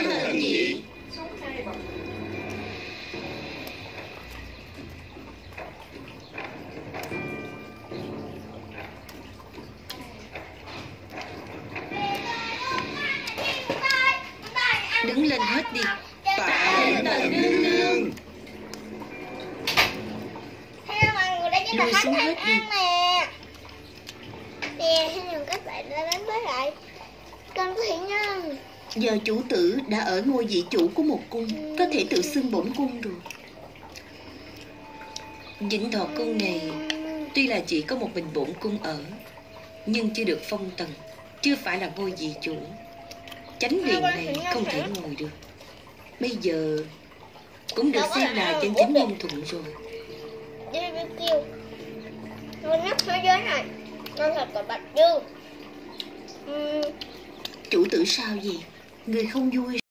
hạnh diện. Đứng lên hết đi. Tạ tần nương nương. Hello mọi người, đây chính là Lùi Khánh xuống Thanh hết đi. An nè. Nè, xin chào các bạn đã đến với lại kênh của Hiển Nhân. Giờ chủ tử đã ở ngôi vị chủ của một cung, có thể tự xưng bổn cung rồi. Vĩnh Thọ cung này tuy là chỉ có một mình bổn cung ở, nhưng chưa được phong tần, chưa phải là ngôi vị chủ. Chánh điện này không thể ngồi được. Bây giờ cũng được xem là chân chính nhân thuận rồi. Đi BBQ ngon nhất thế giới này, ngon thật cả Bạch Dương. Chủ tử sao vậy? Người không vui